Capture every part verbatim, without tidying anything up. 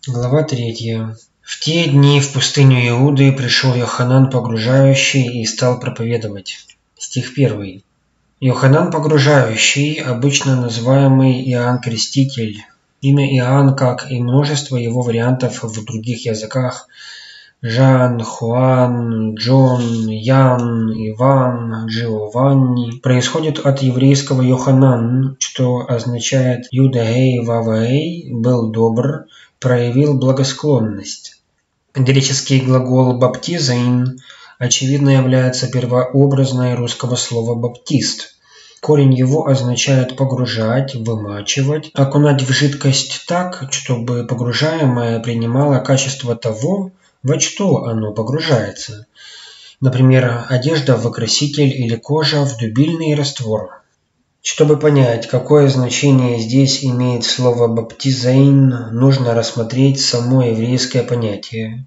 Глава третья. В те дни в пустыню Иуды пришел Йоханан Погружающий и стал проповедовать. Стих первый. Йоханан Погружающий, обычно называемый Иоанн Креститель. Имя Иоанн, как и множество его вариантов в других языках – Жан, Хуан, Джон, Ян, Иван, Джиованни – происходит от еврейского Йоханан, что означает «Юдагей Ваваэй» – «был добр», проявил благосклонность. Греческий глагол «баптизейн» очевидно является первообразной русского слова «баптист». Корень его означает погружать, вымачивать, окунать в жидкость так, чтобы погружаемое принимало качество того, во что оно погружается. Например, одежда в окраситель или кожа в дубильный раствор. Чтобы понять, какое значение здесь имеет слово «баптизейн», нужно рассмотреть само еврейское понятие.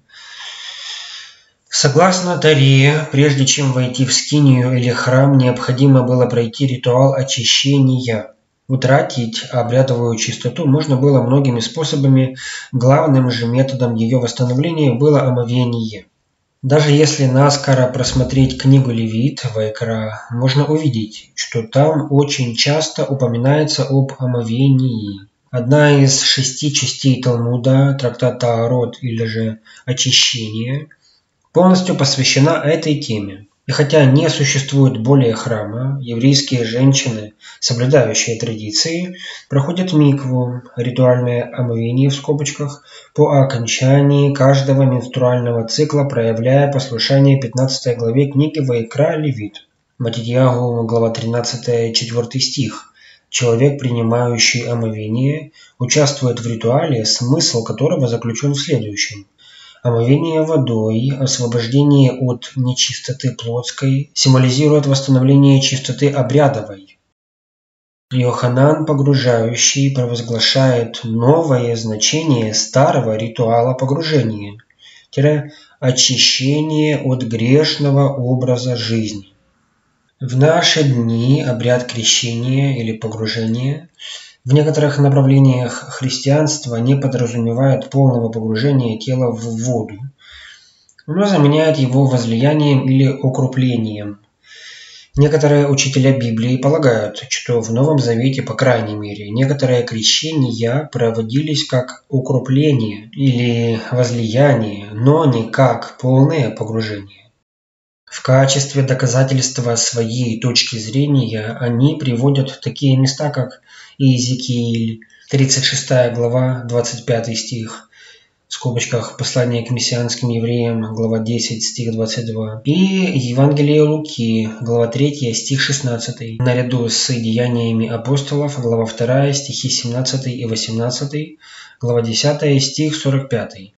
Согласно Торе, прежде чем войти в скинию или храм, необходимо было пройти ритуал очищения. Утратить обрядовую чистоту можно было многими способами, главным же методом ее восстановления было омовение. Даже если наскоро просмотреть книгу Левит, Вайкра, можно увидеть, что там очень часто упоминается об омовении. Одна из шести частей Талмуда, трактата Таарот или же Очищение, полностью посвящена этой теме. И хотя не существует более храма, еврейские женщины, соблюдающие традиции, проходят микву, ритуальное омовение в скобочках, по окончании каждого менструального цикла, проявляя послушание пятнадцатой главе книги Вайкра Левит. Матитьягу, глава тринадцатая, четвёртый стих. Человек, принимающий омовение, участвует в ритуале, смысл которого заключен в следующем. Омовение водой, освобождение от нечистоты плотской, символизирует восстановление чистоты обрядовой. Йоханан Погружающий провозглашает новое значение старого ритуала погружения – очищение от грешного образа жизни. В наши дни обряд крещения или погружения в некоторых направлениях христианства не подразумевает полного погружения тела в воду, но заменяет его возлиянием или окруплением. Некоторые учителя Библии полагают, что в Новом Завете, по крайней мере, некоторые крещения проводились как окрупление или возлияние, но не как полное погружение. В качестве доказательства своей точки зрения они приводят такие места, как Иезекииль, тридцать шестая глава, двадцать пятый стих, в скобочках послание к мессианским евреям, глава десять, стих двадцать два, и Евангелие Луки, глава третья, стих шестнадцатый, наряду с деяниями апостолов, глава вторая, стихи семнадцатый и восемнадцатый, глава десятая, стих сорок пятый.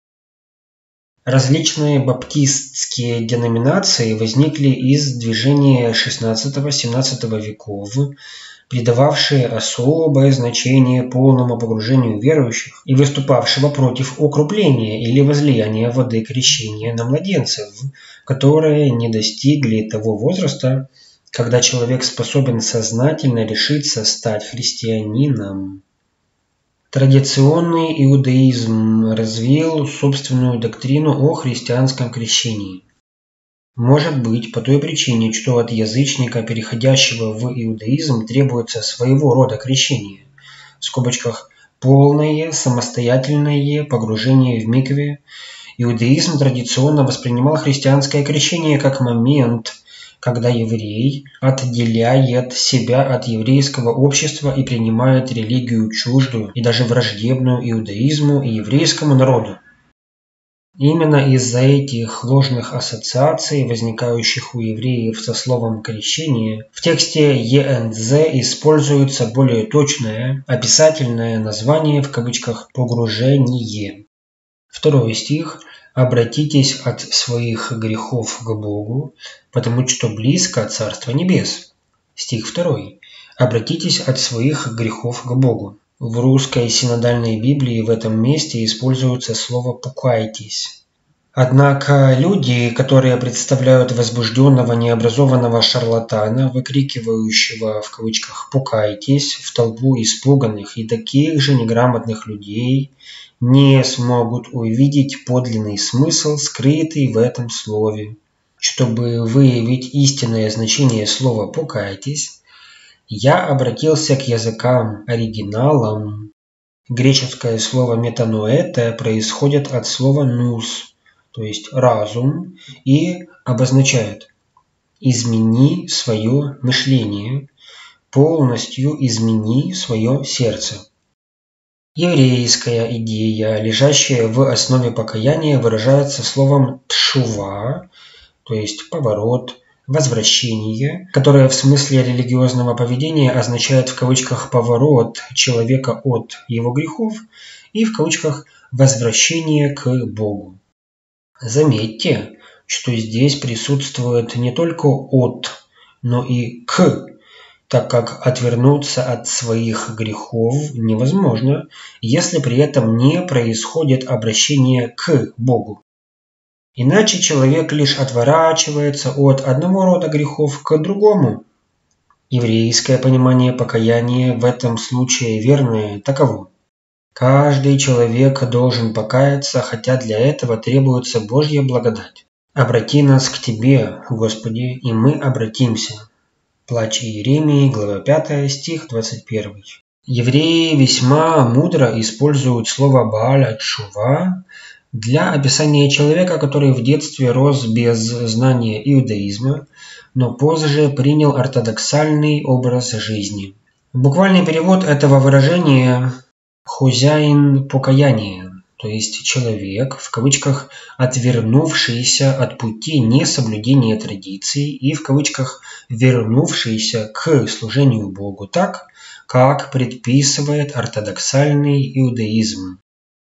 Различные баптистские деноминации возникли из движения шестнадцатого-семнадцатого веков, придававшие особое значение полному погружению верующих и выступавшего против окрупления или возлияния воды крещения на младенцев, которые не достигли того возраста, когда человек способен сознательно решиться стать христианином. Традиционный иудаизм развил собственную доктрину о христианском крещении. Может быть, по той причине, что от язычника, переходящего в иудаизм, требуется своего рода крещение, в скобочках полное самостоятельное погружение в микве. Иудаизм традиционно воспринимал христианское крещение как момент, когда еврей отделяет себя от еврейского общества и принимает религию чуждую и даже враждебную иудаизму и еврейскому народу. Именно из-за этих ложных ассоциаций, возникающих у евреев со словом «крещение», в тексте Е Н З используется более точное, описательное название в кавычках «погружение». Второй стих. «Обратитесь от своих грехов к Богу, потому что близко Царство Небес». Стих второй. «Обратитесь от своих грехов к Богу». В русской синодальной Библии в этом месте используется слово «покайтесь». Однако люди, которые представляют возбужденного необразованного шарлатана, выкрикивающего в кавычках «покайтесь» в толпу испуганных и таких же неграмотных людей, не смогут увидеть подлинный смысл, скрытый в этом слове. Чтобы выявить истинное значение слова «покайтесь», я обратился к языкам оригиналам. Греческое слово «метаноэте» происходит от слова «нус», то есть «разум», и обозначает «измени свое мышление», «полностью измени свое сердце». Еврейская идея, лежащая в основе покаяния, выражается словом «тшува», то есть «поворот», «возвращение», которое в смысле религиозного поведения означает в кавычках «поворот человека от его грехов» и в кавычках «возвращение к Богу». Заметьте, что здесь присутствует не только «от», но и «к», так как отвернуться от своих грехов невозможно, если при этом не происходит обращение к Богу. Иначе человек лишь отворачивается от одного рода грехов к другому. Еврейское понимание покаяния в этом случае верное таково. Каждый человек должен покаяться, хотя для этого требуется Божья благодать. «Обрати нас к Тебе, Господи, и мы обратимся». Плач Иеремии, глава пятая, стих двадцать первый. Евреи весьма мудро используют слово «бааля тшува» для описания человека, который в детстве рос без знания иудаизма, но позже принял ортодоксальный образ жизни. Буквальный перевод этого выражения «хозяин покаяния», то есть человек, в кавычках, отвернувшийся от пути несоблюдения традиций и, в кавычках, вернувшийся к служению Богу так, как предписывает ортодоксальный иудаизм.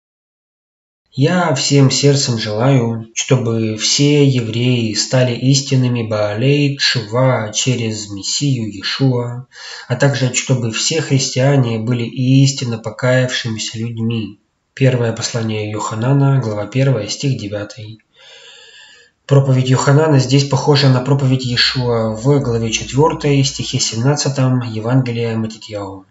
Я всем сердцем желаю, чтобы все евреи стали истинными Баалей Тшува через Мессию Иешуа, а также чтобы все христиане были истинно покаявшимися людьми. Первое послание Йоханана, глава первая, стих девятый. Проповедь Йоханана здесь похожа на проповедь Иешуа в главе четвёртой, стихе семнадцатом Евангелия Матитьяу.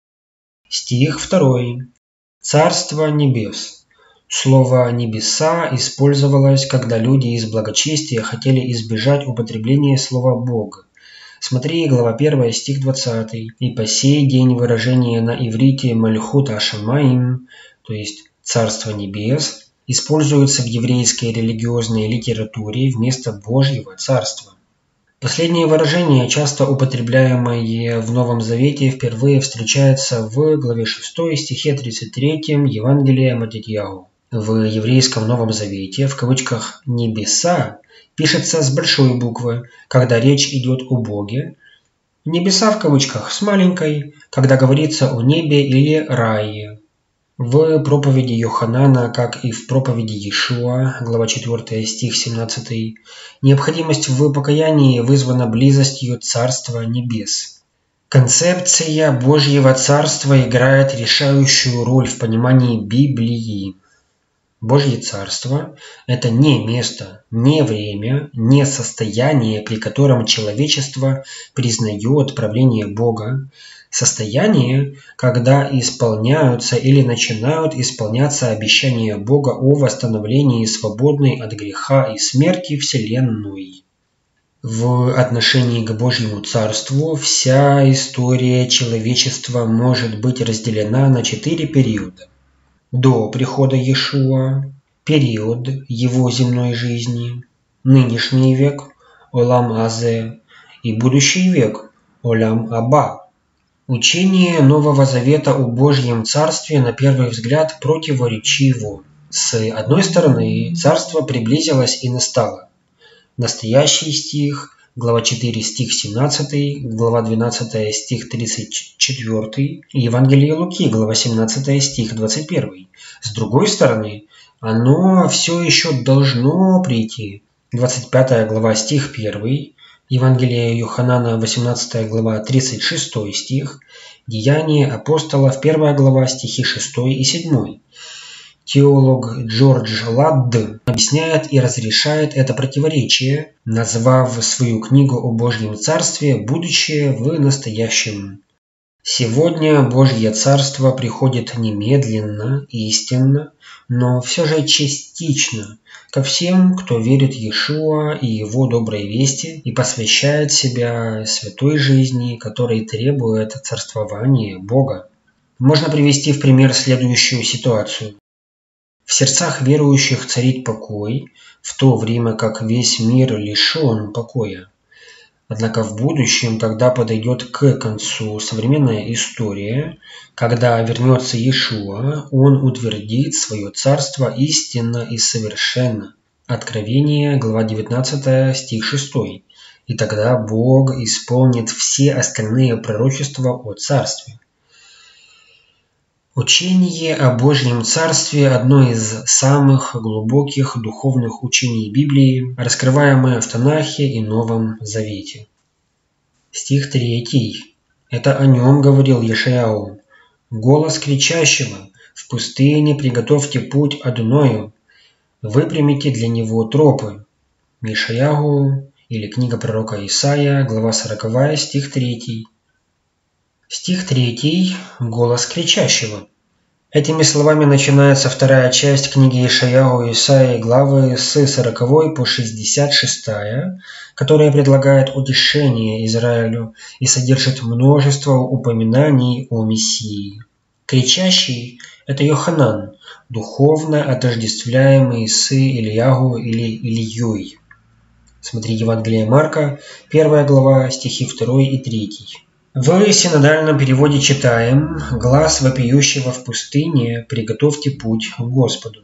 Стих второй. Царство небес. Слово «небеса» использовалось, когда люди из благочестия хотели избежать употребления слова «Бог». Смотри, глава первая, стих двадцатый. И по сей день выражение на иврите «мальхут ашамаим», то есть «царство небес», используется в еврейской религиозной литературе вместо Божьего царства. Последнее выражение, часто употребляемое в Новом Завете, впервые встречается в главе шестой, стихе тридцать третьем Евангелия Матитьяу. В еврейском Новом Завете, в кавычках «небеса», пишется с большой буквы, когда речь идет о Боге. «Небеса» в кавычках с маленькой, когда говорится о небе или рае. В проповеди Йоханана, как и в проповеди Иешуа, глава четвёртая, стих семнадцатый, необходимость в покаянии вызвана близостью Царства Небес. Концепция Божьего Царства играет решающую роль в понимании Библии. Божье Царство – это не место, не время, не состояние, при котором человечество признает правление Бога, состояние, когда исполняются или начинают исполняться обещания Бога о восстановлении свободной от греха и смерти Вселенной. В отношении к Божьему Царству вся история человечества может быть разделена на четыре периода. До прихода Иешуа, период его земной жизни, нынешний век, Олам Азе, и будущий век, Олам Аба. Учение Нового Завета о Божьем Царстве на первый взгляд противоречиво. С одной стороны, Царство приблизилось и настало. Настоящий стих, глава четыре, стих семнадцатый, глава двенадцатая, стих тридцать четвёртый, Евангелие Луки, глава семнадцатая, стих двадцать первый. С другой стороны, оно все еще должно прийти. двадцать пятая глава, стих первый, Евангелие Йоханана, восемнадцатая глава, тридцать шестой стих, Деяния апостолов, первая глава, стихи шестой и седьмой. Теолог Джордж Ладд объясняет и разрешает это противоречие, назвав свою книгу о Божьем Царстве «Будущее в настоящем». Сегодня Божье Царство приходит немедленно, истинно, но все же частично ко всем, кто верит в Иешуа и Его доброй вести и посвящает себя святой жизни, которой требует царствования Бога. Можно привести в пример следующую ситуацию. В сердцах верующих царит покой, в то время как весь мир лишен покоя. Однако в будущем, когда подойдет к концу современная история, когда вернется Иешуа, Он утвердит свое царство истинно и совершенно. Откровение, глава девятнадцатая, стих шестой. И тогда Бог исполнит все остальные пророчества о царстве. Учение о Божьем Царстве – одно из самых глубоких духовных учений Библии, раскрываемое в Танахе и Новом Завете. Стих третий. Это о нем говорил Йешаяу. «Голос кричащего: в пустыне приготовьте путь Адоною, выпрямите для него тропы». Мишаяу или книга пророка Исаия, глава сороковая, стих третий. Стих третий. Голос кричащего. Этими словами начинается вторая часть книги Ишаяу Исаии, главы с сороковой по шестьдесят шестая, которая предлагает утешение Израилю и содержит множество упоминаний о Мессии. Кричащий – это Йоханан, духовно отождествляемый с Ильягу или Ильей. Смотри Евангелие Марка, первая глава, стихи второй и третий. В синодальном переводе читаем: «Глас вопиющего в пустыне, приготовьте путь к Господу».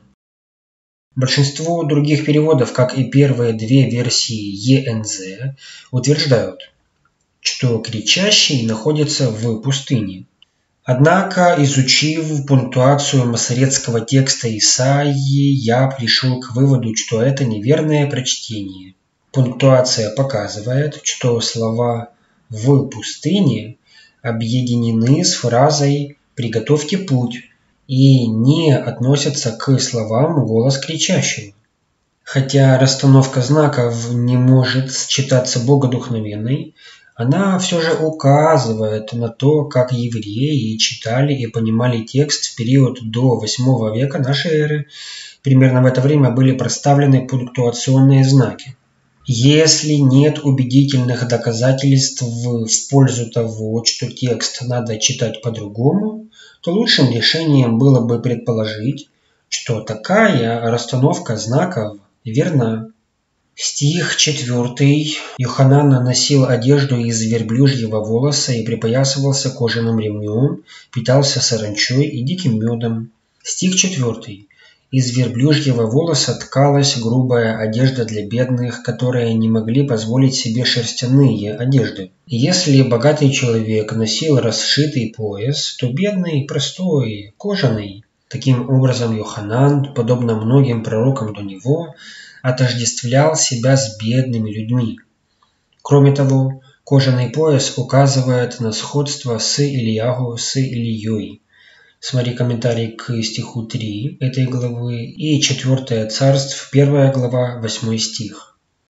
Большинство других переводов, как и первые две версии Е Н З, утверждают, что кричащий находится в пустыне. Однако, изучив пунктуацию масоретского текста Исаии, я пришел к выводу, что это неверное прочтение. Пунктуация показывает, что слова «в пустыне» объединены с фразой «приготовьте путь» и не относятся к словам «голос кричащего». Хотя расстановка знаков не может считаться богодухновенной, она все же указывает на то, как евреи читали и понимали текст в период до восьмого века нашей эры. Примерно в это время были проставлены пунктуационные знаки. Если нет убедительных доказательств в пользу того, что текст надо читать по-другому, то лучшим решением было бы предположить, что такая расстановка знаков верна. Стих четвертый. Йоханан носил одежду из верблюжьего волоса и припоясывался кожаным ремнем, питался саранчой и диким медом. Стих четвертый. Из верблюжьего волоса ткалась грубая одежда для бедных, которые не могли позволить себе шерстяные одежды. И если богатый человек носил расшитый пояс, то бедный, простой, кожаный. Таким образом, Йоханан, подобно многим пророкам до него, отождествлял себя с бедными людьми. Кроме того, кожаный пояс указывает на сходство с Ильягу, с Ильей. Смотри комментарий к стиху три этой главы и четвертое Царств, первая глава, восьмой стих.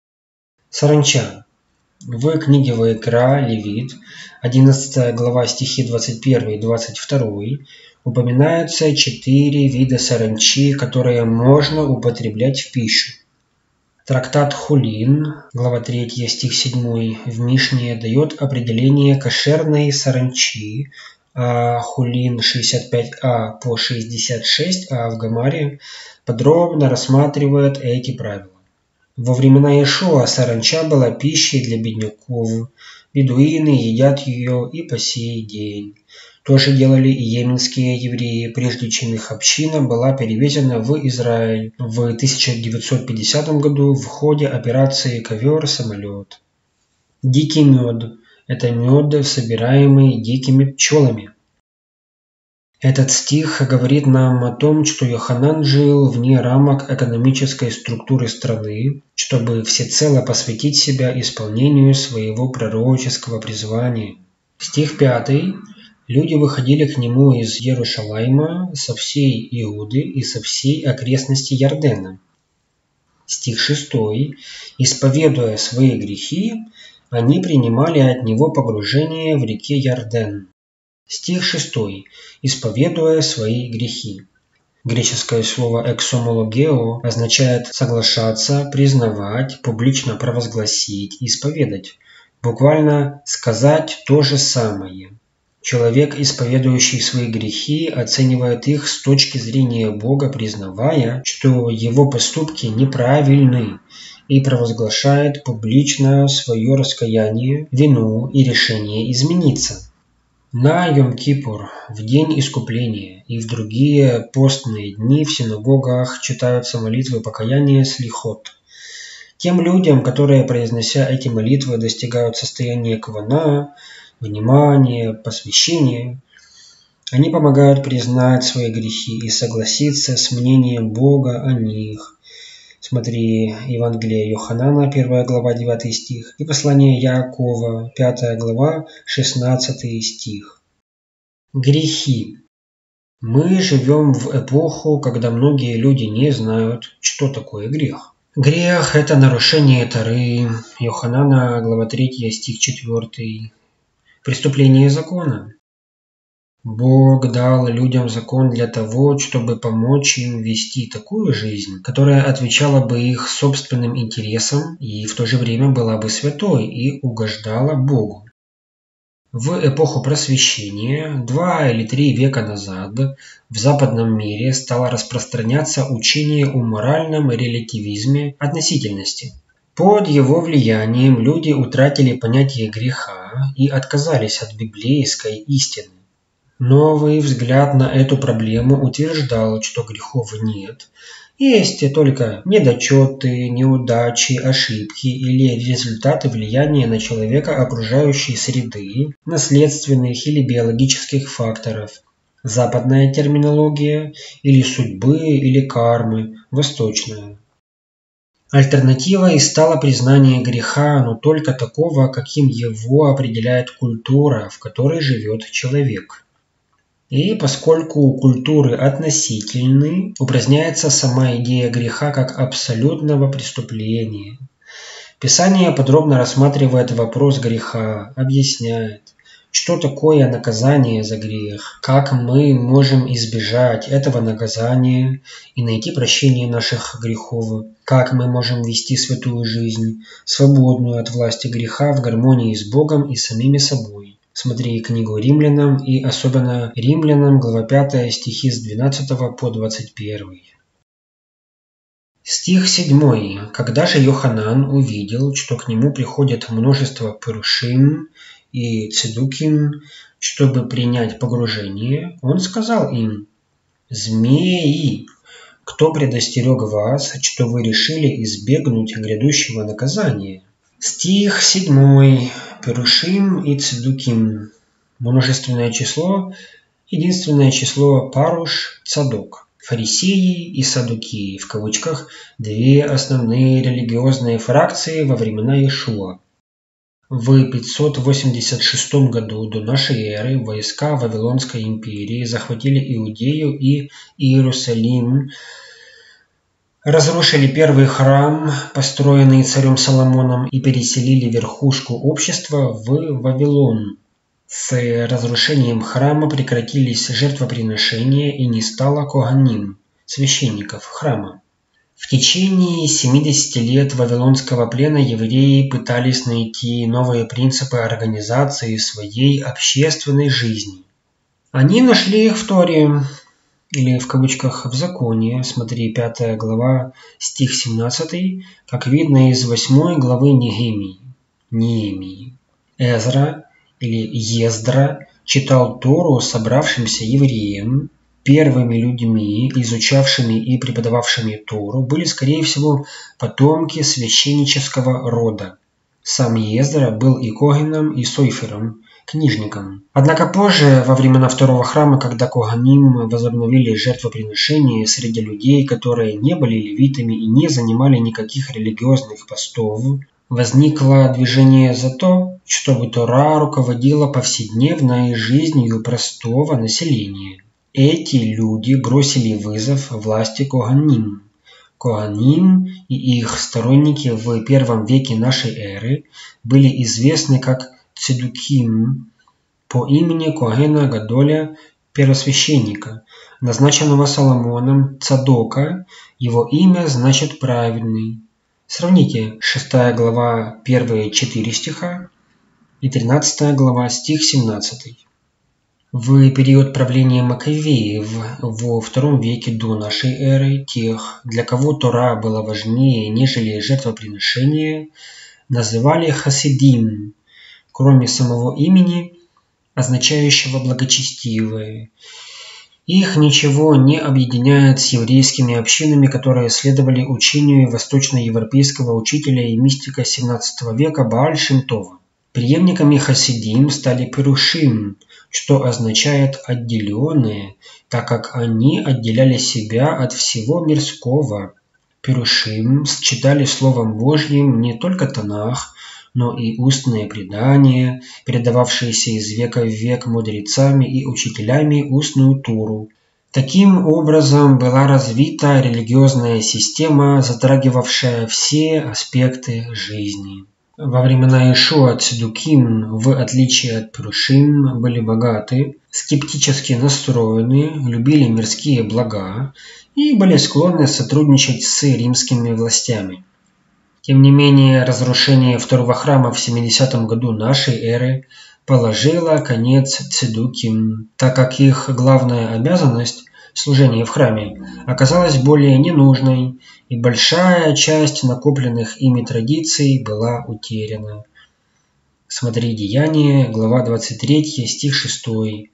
Саранча. В книге Ваикра, Левит, одиннадцатая глава, стихи двадцать первый и двадцать второй, упоминаются четыре вида саранчи, которые можно употреблять в пищу. Трактат Хулин, глава третья, стих седьмой, в Мишне дает определение кошерной саранчи, а Хулин шестьдесят пять а по шестьдесят шесть а в Гамаре подробно рассматривает эти правила. Во времена Иешуа саранча была пищей для бедняков, бедуины едят ее и по сей день. То же делали и йеменские евреи, прежде чем их община была перевезена в Израиль в тысяча девятьсот пятидесятом году в ходе операции «Ковер-самолет». Дикий мед – это мед, собираемый дикими пчелами. Этот стих говорит нам о том, что Йоханан жил вне рамок экономической структуры страны, чтобы всецело посвятить себя исполнению своего пророческого призвания. Стих пятый. Люди выходили к нему из Иерушалайма, со всей Иуды и со всей окрестности Ярдена. Стих шестой. Исповедуя свои грехи, они принимали от него погружение в реке Ярден. Стих шестой. Исповедуя свои грехи. Греческое слово «эксомологео» означает соглашаться, признавать, публично провозгласить, исповедать. Буквально сказать то же самое. Человек, исповедующий свои грехи, оценивает их с точки зрения Бога, признавая, что его поступки неправильны, и провозглашает публично свое раскаяние, вину и решение измениться. На Йом-Кипур, в день искупления и в другие постные дни в синагогах читаются молитвы покаяния слихот. Тем людям, которые, произнося эти молитвы, достигают состояния квана, внимания, посвящения, они помогают признать свои грехи и согласиться с мнением Бога о них. Смотри Евангелие Йоханана, первая глава, девятый стих, и послание Яакова, пятая глава, шестнадцатый стих. Грехи. Мы живем в эпоху, когда многие люди не знают, что такое грех. Грех – это нарушение Торы, Йоханана, глава третья, стих четвёртый. Преступление закона. Бог дал людям закон для того, чтобы помочь им вести такую жизнь, которая отвечала бы их собственным интересам и в то же время была бы святой и угождала Богу. В эпоху просвещения, два или три века назад, в западном мире стало распространяться учение о моральном релятивизме относительности. Под его влиянием люди утратили понятие греха и отказались от библейской истины. Новый взгляд на эту проблему утверждал, что грехов нет, есть только недочеты, неудачи, ошибки или результаты влияния на человека окружающей среды, наследственных или биологических факторов, западная терминология, или судьбы, или кармы, восточная. Альтернативой стало признание греха, но только такого, каким его определяет культура, в которой живет человек. И поскольку культуры относительны, упраздняется сама идея греха как абсолютного преступления. Писание подробно рассматривает вопрос греха, объясняет, что такое наказание за грех, как мы можем избежать этого наказания и найти прощение наших грехов, как мы можем вести святую жизнь, свободную от власти греха в гармонии с Богом и самими собой. Смотри книгу Римлянам и особенно Римлянам, глава пятая, стихи с двенадцатого по двадцать первый. Стих седьмой. Когда же Йоханан увидел, что к нему приходит множество пырушим и цедуким, чтобы принять погружение, он сказал им: «Змеи, кто предостерег вас, что вы решили избегнуть грядущего наказания?» Стих седьмой. Перушим и цедуким. Множественное число, единственное число паруш, цадок. Фарисеи и саддукеи, в кавычках, две основные религиозные фракции во времена Иешуа. В пятьсот восемьдесят шестом году до нашей эры войска Вавилонской империи захватили Иудею и Иерусалим, разрушили первый храм, построенный царем Соломоном, и переселили верхушку общества в Вавилон. С разрушением храма прекратились жертвоприношения и не стало коганим, священников храма. В течение семидесяти лет вавилонского плена евреи пытались найти новые принципы организации своей общественной жизни. Они нашли их в Торе, или в кавычках в законе, смотри пятая глава, стих семнадцатый, как видно из восьмой главы Нехемии. Неемии. Эзра или Ездра читал Тору собравшимся евреям. Первыми людьми, изучавшими и преподававшими Тору, были, скорее всего, потомки священнического рода. Сам Ездра был и коганом, и сойфером, книжником. Однако позже, во времена второго храма, когда коганим возобновили жертвоприношения среди людей, которые не были левитами и не занимали никаких религиозных постов, возникло движение за то, чтобы Тора руководила повседневной жизнью простого населения. Эти люди бросили вызов власти коганим. Коганим и их сторонники в первом веке нашей эры были известны как цедуким, по имени Коэна Гадоля, первосвященника, назначенного Соломоном Цадока. Его имя значит «праведный». Сравните шестая глава, первые четыре стиха и тринадцатая глава, стих семнадцатый. В период правления Маккавеев во втором веке до нашей эры тех, для кого Тора была важнее, нежели жертвоприношение, называли хасидим, кроме самого имени, означающего благочестивые. Их ничего не объединяет с еврейскими общинами, которые следовали учению восточноевропейского учителя и мистика семнадцатого века Бааль Шем Това. Преемниками хасидим стали перушим, что означает «отделенные», так как они отделяли себя от всего мирского. Перушим считали Словом Божьим не только Танах, но и устные предания, передававшиеся из века в век мудрецами и учителями устную Тору. Таким образом была развита религиозная система, затрагивавшая все аспекты жизни. Во времена Иешуа цадуким, в отличие от перушим, были богаты, скептически настроены, любили мирские блага и были склонны сотрудничать с римскими властями. Тем не менее, разрушение второго храма в семидесятом году нашей эры положило конец цадуким, так как их главная обязанность – служение в храме оказалась более ненужной, и большая часть накопленных ими традиций была утеряна. Смотри Деяния, глава двадцать третья, стих шестой.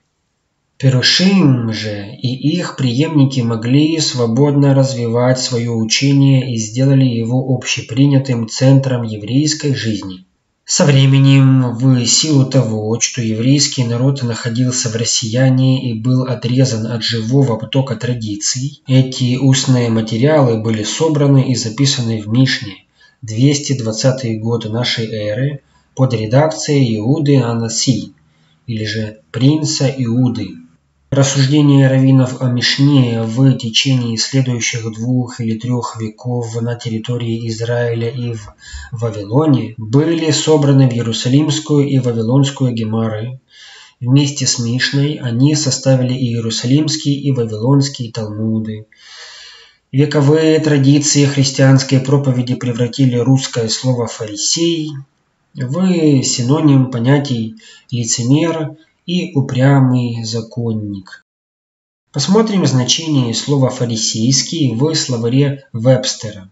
Перушим же и их преемники могли свободно развивать свое учение и сделали его общепринятым центром еврейской жизни. Со временем, в силу того, что еврейский народ находился в рассеянии и был отрезан от живого потока традиций, эти устные материалы были собраны и записаны в Мишне, двести двадцатый год нашей эры, под редакцией Иуды Анаси, или же принца Иуды. Рассуждения раввинов о Мишне в течение следующих двух или трех веков на территории Израиля и в Вавилоне были собраны в Иерусалимскую и Вавилонскую гемары. Вместе с Мишной они составили и Иерусалимский, и Вавилонский Талмуды. Вековые традиции христианской проповеди превратили русское слово «фарисей» в синоним понятий «лицемер» и упрямый законник. Посмотрим значение слова «фарисейский» в словаре Вебстера.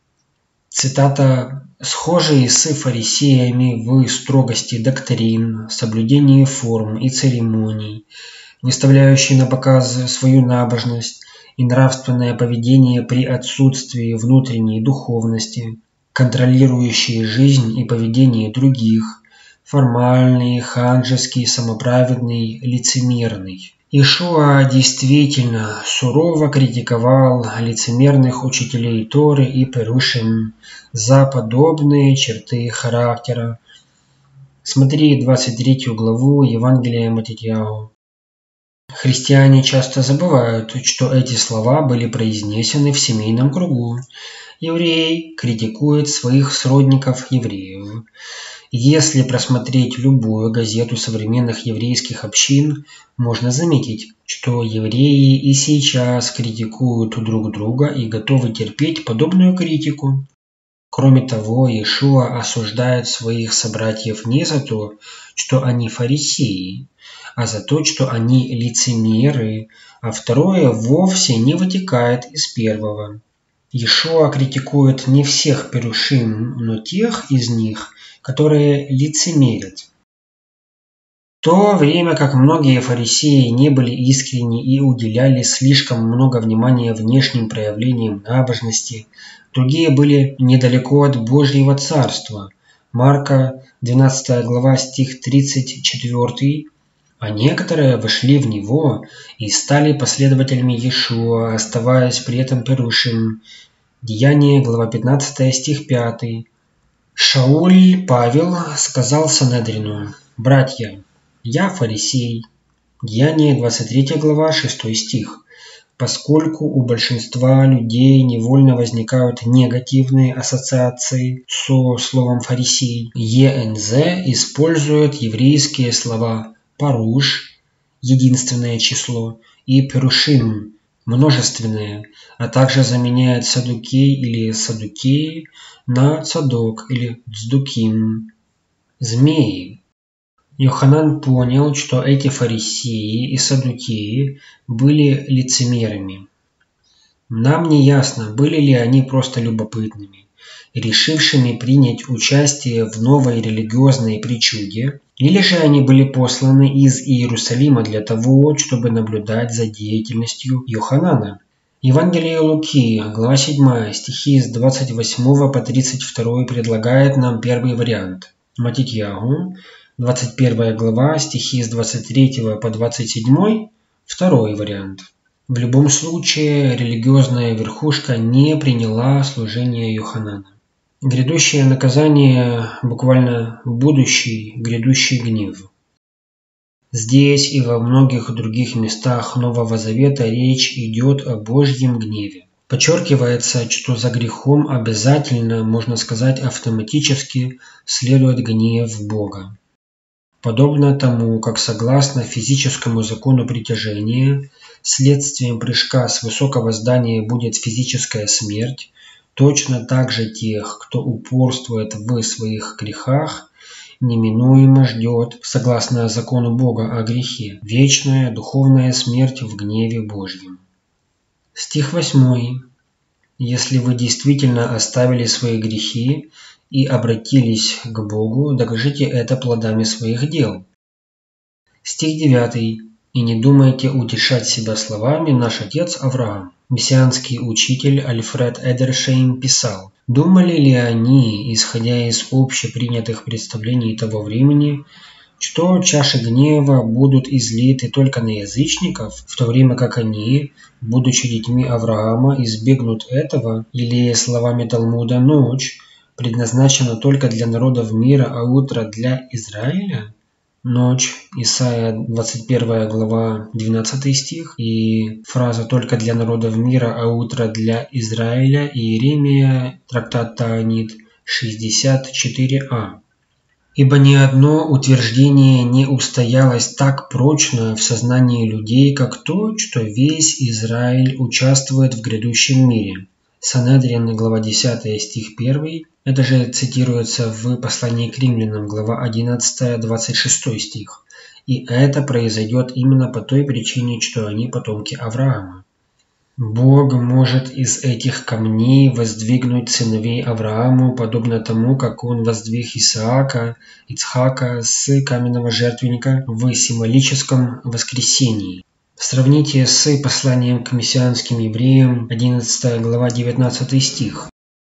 Цитата: «Схожие с фарисеями в строгости доктрин, соблюдении форм и церемоний, выставляющие на показ свою набожность и нравственное поведение при отсутствии внутренней духовности, контролирующие жизнь и поведение других, формальный, ханжеский, самоправедный, лицемерный». Иешуа действительно сурово критиковал лицемерных учителей Торы и перушим за подобные черты характера. Смотри двадцать третью главу Евангелия Матитьяу. Христиане часто забывают, что эти слова были произнесены в семейном кругу. Еврей критикует своих сродников-евреев. Если просмотреть любую газету современных еврейских общин, можно заметить, что евреи и сейчас критикуют друг друга и готовы терпеть подобную критику. Кроме того, Иешуа осуждает своих собратьев не за то, что они фарисеи, а за то, что они лицемеры, а второе вовсе не вытекает из первого. Иешуа критикует не всех перушим, но тех из них, которые лицемерят. В то время как многие фарисеи не были искренни и уделяли слишком много внимания внешним проявлениям набожности, другие были недалеко от Божьего Царства. Марка, двенадцатая глава, стих тридцать четыре. А некоторые вошли в него и стали последователями Иешуа, оставаясь при этом перушим. Деяния, глава пятнадцатая, стих пятый. Шауль Павел сказал Санедрину: «Братья, я фарисей». Деяния, двадцать третья глава, шестой стих. Поскольку у большинства людей невольно возникают негативные ассоциации со словом «фарисей», ЕНЗ использует еврейские слова паруш – единственное число, и перушим – множественное, а также заменяет садукей или садукеи на цадок или цдуким – змеи. Йоханан понял, что эти фарисеи и саддукеи были лицемерами. Нам не ясно, были ли они просто любопытными, решившими принять участие в новой религиозной причуде, или же они были посланы из Иерусалима для того, чтобы наблюдать за деятельностью Йоханана. Евангелие Луки, глава седьмая, стихи с двадцать восьмого по тридцать второй предлагает нам первый вариант. Матитьягу, двадцать первая глава, стихи с двадцать третьего по двадцать седьмой, второй вариант. В любом случае, религиозная верхушка не приняла служение Йоханана. Грядущее наказание, буквально будущий грядущий гнев. Здесь и во многих других местах Нового Завета речь идет о Божьем гневе. Подчеркивается, что за грехом обязательно, можно сказать автоматически, следует гнев Бога. Подобно тому, как согласно физическому закону притяжения, следствием прыжка с высокого здания будет физическая смерть, точно так же тех, кто упорствует в своих грехах, неминуемо ждет, согласно закону Бога о грехе, вечная духовная смерть в гневе Божьем. Стих восьмой. Если вы действительно оставили свои грехи и обратились к Богу, докажите это плодами своих дел. Стих девятый. И не думайте утешать себя словами «наш отец Авраам». Мессианский учитель Альфред Эдершейм писал: «Думали ли они, исходя из общепринятых представлений того времени, что чаши гнева будут излиты только на язычников, в то время как они, будучи детьми Авраама, избегнут этого, или, словами Талмуда, ночь предназначена только для народов мира, а утро для Израиля?» Ночь, Исайя двадцать первая глава, двенадцатый стих, и фраза «только для народов мира, а утро для Израиля», и Иеремия, трактат Таанит, шестьдесят четыре а. Ибо ни одно утверждение не устоялось так прочно в сознании людей, как то, что весь Израиль участвует в грядущем мире. Санедрин, глава десятая, стих первый. Это же цитируется в послании к римлянам, глава одиннадцатая, двадцать шестой стих. И это произойдет именно по той причине, что они потомки Авраама. Бог может из этих камней воздвигнуть сыновей Аврааму, подобно тому, как он воздвиг Исаака, Ицхака с каменного жертвенника в символическом воскресении. Сравните с посланием к мессианским евреям, одиннадцатая глава, девятнадцатый стих.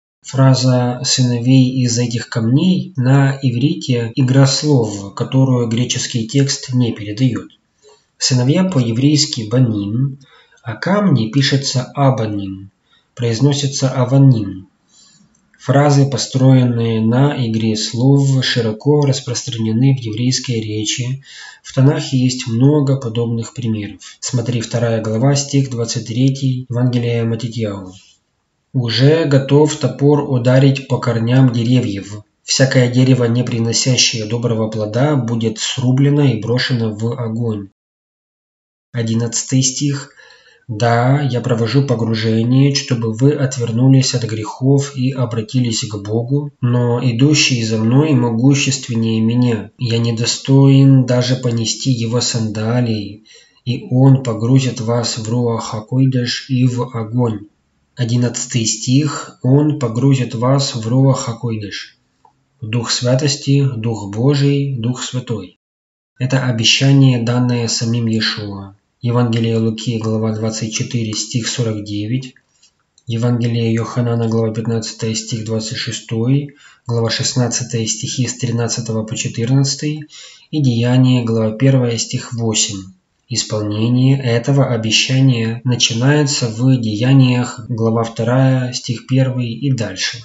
Фраза «сыновей из этих камней» на иврите игра слов, которую греческий текст не передает. Сыновья по-еврейски «баним», а камни пишется «абаним», произносится «аваним». Фразы, построенные на игре слов, широко распространены в еврейской речи. В Танахе есть много подобных примеров. Смотри вторая глава, стих двадцать третий, Евангелие Матитьягу. «Уже готов топор ударить по корням деревьев. Всякое дерево, не приносящее доброго плода, будет срублено и брошено в огонь». одиннадцатый стих. «Да, я провожу погружение, чтобы вы отвернулись от грехов и обратились к Богу, но идущий за мной могущественнее меня. Я недостоин даже понести его сандалии, и он погрузит вас в руах хакойдеш и в огонь». одиннадцатый стих. «Он погрузит вас в руах хакойдеш». Дух святости, Дух Божий, Дух Святой. Это обещание, данное самим Иешуа. Евангелие Луки, глава двадцать четыре, стих сорок девять. Евангелие Йоханана, глава пятнадцатая, стих двадцать шесть. Глава шестнадцатая, стихи с тринадцатого по четырнадцатый. И Деяния, глава первая, стих восемь. Исполнение этого обещания начинается в Деяниях, глава вторая, стих первый и дальше.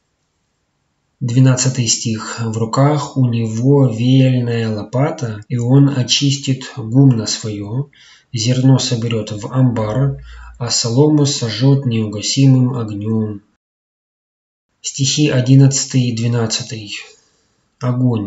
двенадцатый стих. «В руках у него веяльная лопата, и он очистит гумно свое, зерно соберет в амбар, а солому сожжет неугасимым огнем». Стихи одиннадцатый и двенадцатый. Огонь.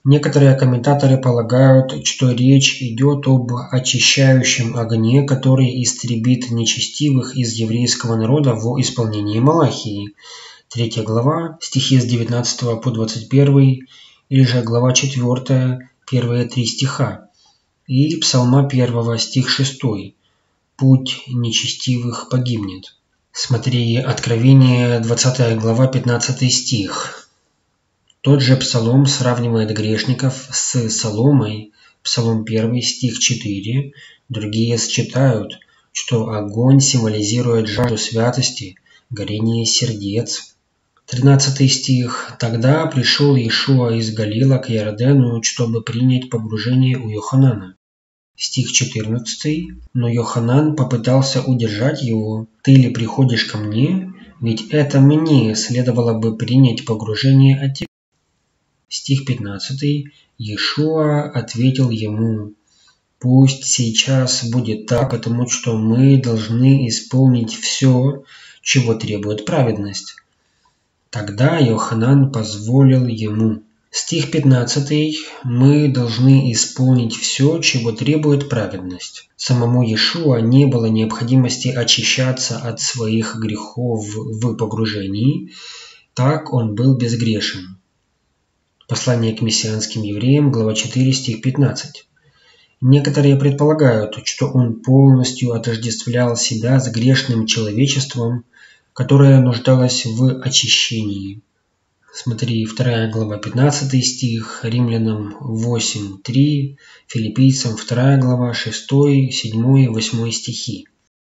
Некоторые комментаторы полагают, что речь идет об очищающем огне, который истребит нечестивых из еврейского народа во исполнении Малахии. Третья глава, стихи с девятнадцатого по двадцать первый, или же глава четвёртая, первые три стиха. И Псалма первого, стих шестой. Путь нечестивых погибнет. Смотри Откровение, двадцатая глава, пятнадцатый стих. Тот же Псалом сравнивает грешников с соломой, Псалом первый, стих четыре. Другие считают, что огонь символизирует жажду святости, горение сердец. тринадцатый стих. Тогда пришел Иешуа из Галила к Иордану, чтобы принять погружение у Йоханана. Стих четырнадцатый. Но Йоханан попытался удержать его. Ты ли приходишь ко мне? Ведь это мне следовало бы принять погружение от тебя. Стих пятнадцатый. Иешуа ответил ему: «Пусть сейчас будет так, потому что мы должны исполнить все, чего требует праведность». Тогда Йоханан позволил ему. Стих пятнадцатый. Мы должны исполнить все, чего требует праведность. Самому Иешуа не было необходимости очищаться от своих грехов в погружении, так он был безгрешен. Послание к мессианским евреям, глава четыре, стих пятнадцать. Некоторые предполагают, что он полностью отождествлял себя с грешным человечеством, которое нуждалось в очищении. Смотри, вторая глава, пятнадцатый стих, Римлянам восемь, три, Филиппийцам вторая глава, шестой, седьмой, восьмой стихи.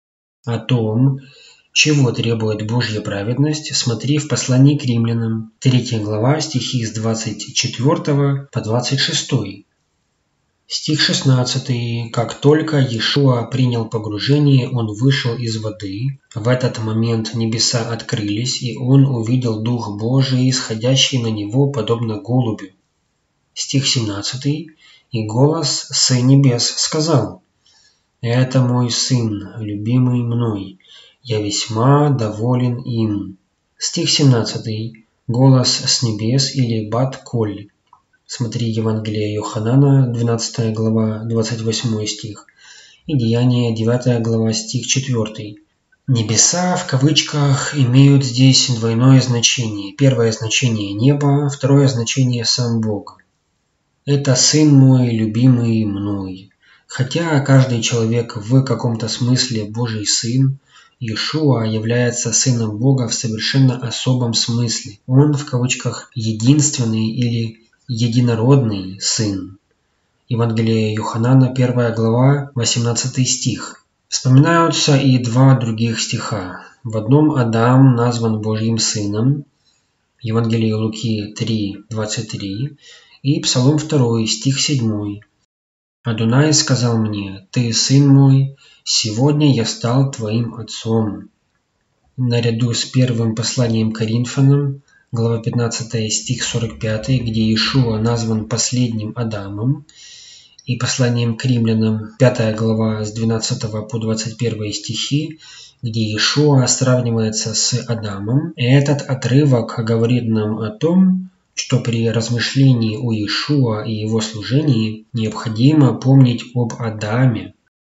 О том, чего требует Божья праведность, смотри в послании к римлянам, третья глава, стихи с двадцать четвёртого по двадцать шестой. Стих шестнадцатый. Как только Иешуа принял погружение, он вышел из воды. В этот момент небеса открылись, и он увидел Дух Божий, исходящий на него, подобно голубю. Стих семнадцатый. И голос с небес сказал: «Это мой сын, любимый мной. Я весьма доволен им». Стих семнадцатый. Голос с небес или бат-коль. Смотри Евангелие Йоханана, двенадцатая глава, двадцать восьмой стих. И Деяния, девятая глава, стих четвёртый. Небеса в кавычках имеют здесь двойное значение. Первое значение – небо, второе значение – сам Бог. Это сын мой, любимый мной. Хотя каждый человек в каком-то смысле Божий сын, Иешуа является сыном Бога в совершенно особом смысле. Он, в кавычках, единственный или единородный сын. Евангелие Йоханана, первая глава, восемнадцатый стих. Вспоминаются и два других стиха. В одном Адам назван Божьим сыном, Евангелие Луки три, двадцать три, и Псалом два, стих семь. «Адонай сказал мне: Ты сын мой, сегодня я стал твоим отцом». Наряду с первым посланием к Коринфянам, глава пятнадцатая, стих сорок пятый, где Иешуа назван последним Адамом, и посланием к римлянам, пятая глава, с двенадцатого по двадцать первый стихи, где Иешуа сравнивается с Адамом. Этот отрывок говорит нам о том, что при размышлении о Иешуа и его служении необходимо помнить об Адаме.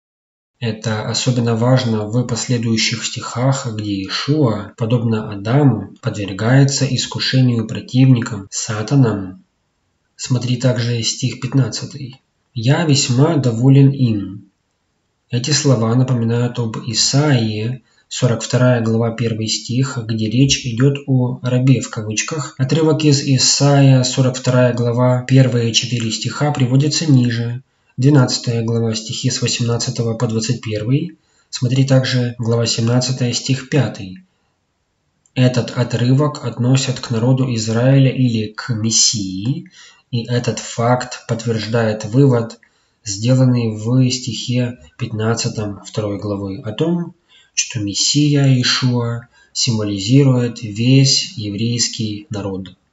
Это особенно важно в последующих стихах, где Иешуа, подобно Адаму, подвергается искушению противником, сатаном. Смотри также стих пятнадцатый. «Я весьма доволен им». Эти слова напоминают об Исаии, сорок вторая глава, первый стих, где речь идет о рабе в кавычках. Отрывок из Исаия, сорок вторая глава, первые четыре стиха приводятся ниже. двенадцатая глава, стихи с восемнадцатого по двадцать первый. Смотри также глава семнадцатая, стих пятый. Этот отрывок относят к народу Израиля или к Мессии, и этот факт подтверждает вывод, сделанный в стихе пятнадцатом второй главы о том, что Мессия Иешуа символизирует весь еврейский народ.